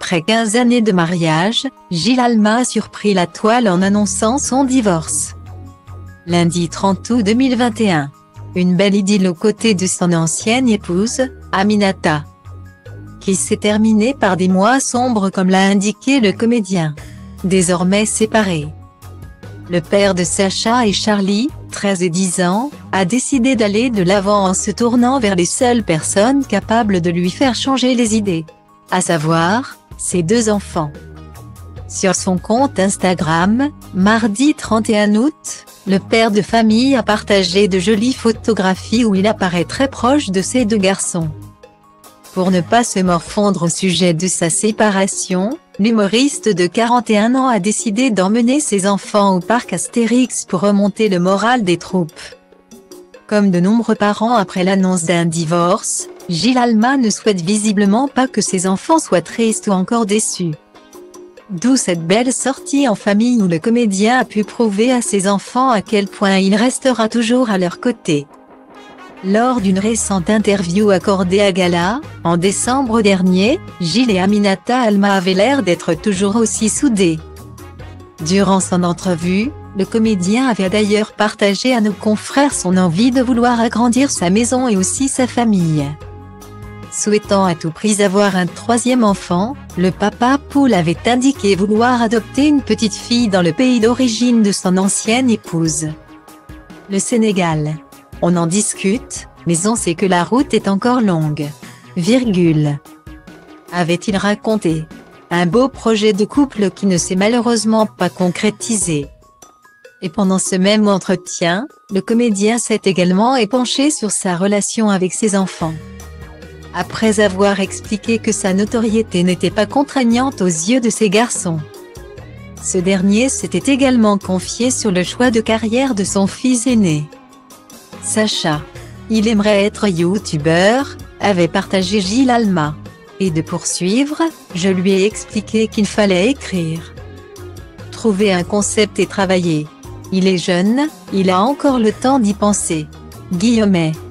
Après 15 années de mariage, Gilles Alma a surpris la toile en annonçant son divorce. Lundi 30 août 2021. Une belle idylle aux côtés de son ancienne épouse, Aminata, qui s'est terminée par des mois sombres comme l'a indiqué le comédien. Désormais séparés, le père de Sacha et Charlie, 13 et 10 ans, a décidé d'aller de l'avant en se tournant vers les seules personnes capables de lui faire changer les idées, à savoir, ses 2 enfants. Sur son compte Instagram, mardi 31 août, le père de famille a partagé de jolies photographies où il apparaît très proche de ses 2 garçons. Pour ne pas se morfondre au sujet de sa séparation, l'humoriste de 41 ans a décidé d'emmener ses enfants au parc Astérix pour remonter le moral des troupes. Comme de nombreux parents après l'annonce d'un divorce, Gilles Alma ne souhaite visiblement pas que ses enfants soient tristes ou encore déçus. D'où cette belle sortie en famille où le comédien a pu prouver à ses enfants à quel point il restera toujours à leur côté. Lors d'une récente interview accordée à Gala, en décembre dernier, Gilles et Aminata Alma avaient l'air d'être toujours aussi soudés. Durant son entrevue, le comédien avait d'ailleurs partagé à nos confrères son envie de vouloir agrandir sa maison et aussi sa famille. Souhaitant à tout prix avoir un 3e enfant, le papa poule avait indiqué vouloir adopter une petite fille dans le pays d'origine de son ancienne épouse, le Sénégal. On en discute, mais on sait que la route est encore longue. Avait-il raconté. Un beau projet de couple qui ne s'est malheureusement pas concrétisé. Et pendant ce même entretien, le comédien s'est également épanché sur sa relation avec ses enfants. Après avoir expliqué que sa notoriété n'était pas contraignante aux yeux de ses garçons, ce dernier s'était également confié sur le choix de carrière de son fils aîné, Sacha. Il aimerait être youtubeur, avait partagé Gilles Alma. Et de poursuivre, je lui ai expliqué qu'il fallait écrire, trouver un concept et travailler. Il est jeune, il a encore le temps d'y penser. Guillemets.